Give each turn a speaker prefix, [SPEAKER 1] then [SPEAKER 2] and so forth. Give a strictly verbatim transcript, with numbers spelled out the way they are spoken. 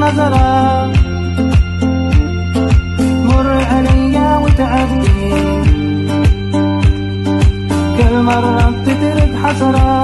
[SPEAKER 1] عذرا مر عليا وتعبني كل مرة بتترك حسرة.